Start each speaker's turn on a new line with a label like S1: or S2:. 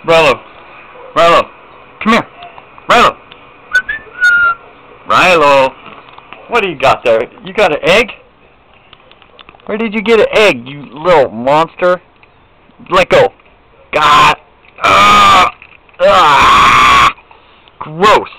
S1: Rilo, Rilo, come here. Rilo. Rilo. What do you got there? You got an egg? Where did you get an egg, you little monster? Let go. God. Gross.